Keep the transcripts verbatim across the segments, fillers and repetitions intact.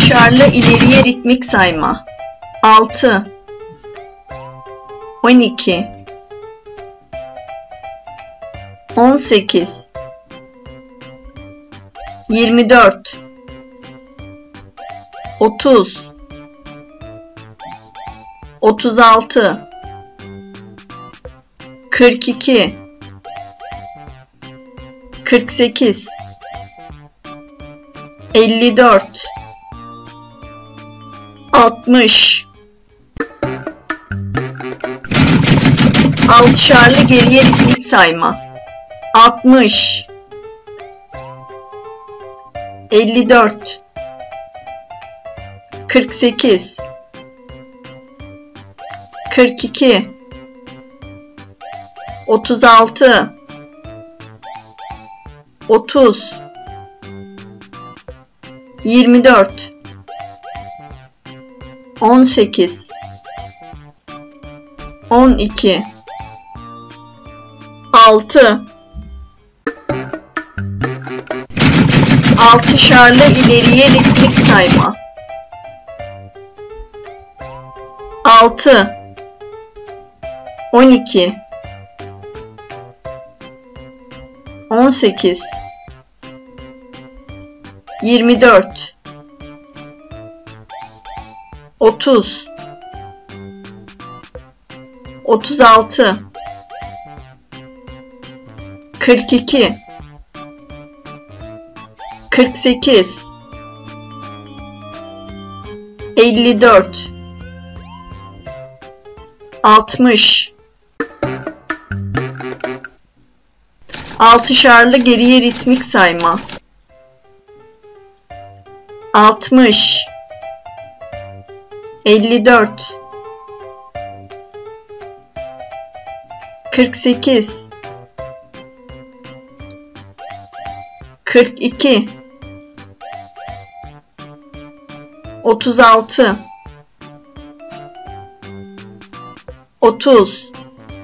Altışarlı ileriye ritmik sayma. Altı, on iki, on sekiz, yirmi dört, otuz, otuz altı, kırk iki, kırk sekiz, elli dört, altmış. Altışarlı geriye ritmik sayma. altmış, elli dört, kırk sekiz, kırk iki, otuz altı, otuz, yirmi dört, on sekiz, on iki, altı. Altışarlı ileriye ritmik sayma. altı, on iki, on sekiz, yirmi dört, otuz, otuz altı, kırk iki, kırk sekiz, elli dört, altmış. Altışarlı geriye ritmik sayma. altmış, elli dört, kırk sekiz, kırk iki, otuz altı, otuz,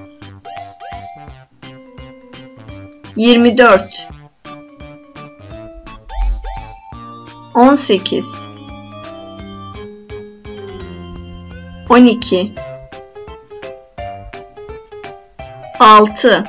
yirmi dört, on sekiz, on iki, altı.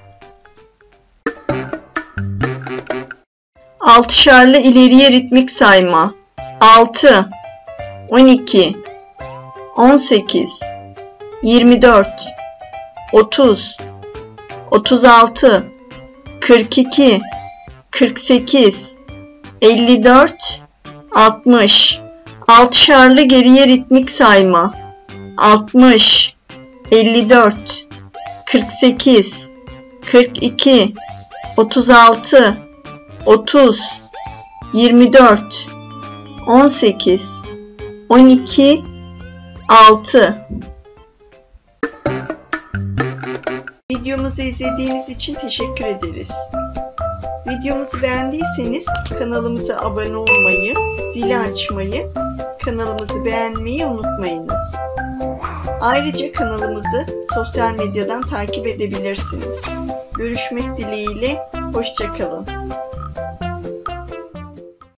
Altışarlı ileriye ritmik sayma. altı, on iki, on sekiz, yirmi dört, otuz, otuz altı, kırk iki, kırk sekiz, elli dört, altmış. Altışarlı geriye ritmik sayma. altmış, elli dört, kırk sekiz, kırk iki, otuz altı, otuz, yirmi dört, on sekiz, on iki, altı. Videomuzu izlediğiniz için teşekkür ederiz. Videomuzu beğendiyseniz kanalımıza abone olmayı, zili açmayı, kanalımızı beğenmeyi unutmayınız. Ayrıca kanalımızı sosyal medyadan takip edebilirsiniz. Görüşmek dileğiyle, hoşça kalın.